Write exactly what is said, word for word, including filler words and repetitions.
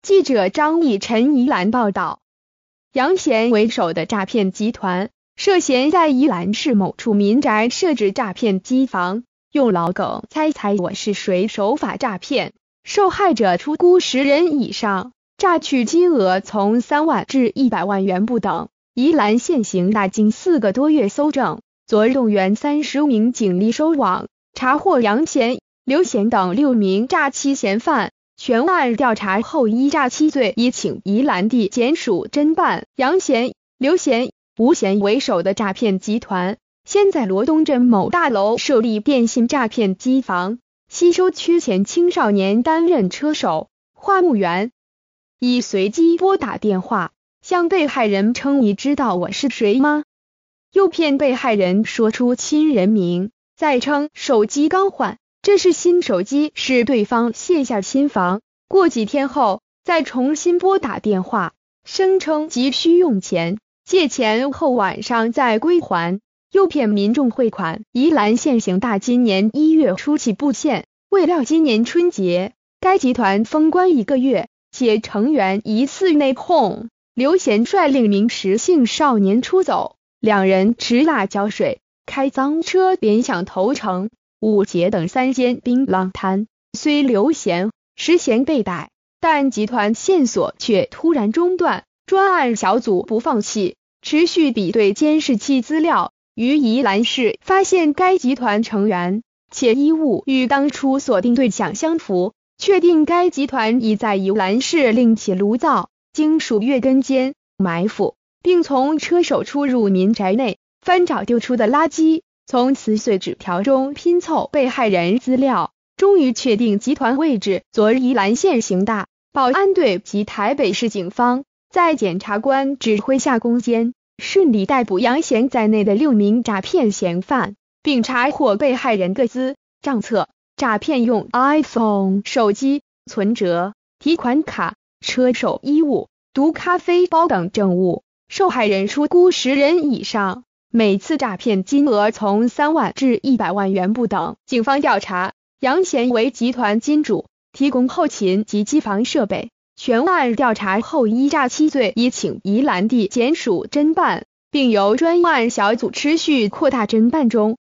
记者张义晨宜兰报道，杨贤为首的诈骗集团涉嫌在宜兰市某处民宅设置诈骗机房，用老梗猜猜我是谁手法诈骗，受害者出估十人以上，诈取金额从三万至一百万元不等。宜兰县刑大经四个多月搜证，昨日动员三十名警力收网，查获杨贤、刘贤等六名诈欺嫌犯。全案调查后依诈欺罪已请宜兰地检署侦办。杨贤、刘贤、吴贤为首的诈骗集团，先在罗东镇某大楼设立电信诈骗机房，吸收缺钱青少年担任车手、话务员，以随机拨打电话向被害人称你知道我是谁吗？诱骗被害人说出亲人名，再称手机刚换，这是新手机，使对方卸下心防。过几天后再重新拨打电话，声称急需用钱，借钱后晚上再归还，诱骗民众汇款。宜兰县刑大今年一月初起布线，未料今年春节该集团封关一个月，且成员疑似内讧。刘贤率领名石姓少年出走，两人持辣椒水、开赃车连享头城、五节等三间槟榔摊。虽刘贤、石贤被逮，但集团线索却突然中断。专案小组不放弃，持续比对监视器资料，于宜兰市发现该集团成员，且衣物与当初锁定对象相符，确定该集团已在宜兰市另起炉灶，经数月跟监、埋伏，并从车手出入民宅内翻找丢出的垃圾，从撕碎纸条中拼凑被害人资料，终于确定集团位置。昨日宜兰县刑大、保安队及台北市警方在检察官指挥下攻坚，顺利逮捕杨贤在内的六名诈骗嫌犯，并查获被害人个资、账册、诈骗用 iPhone 手机、存折、提款卡、车手衣物、毒咖啡包等证物。受害人出估十人以上，每次诈骗金额从三万至一百万元不等。警方调查，杨贤为集团金主，提供后勤及机房设备。全案调查后依诈欺罪已请宜兰地检署侦办，并由专案小组持续扩大侦办中。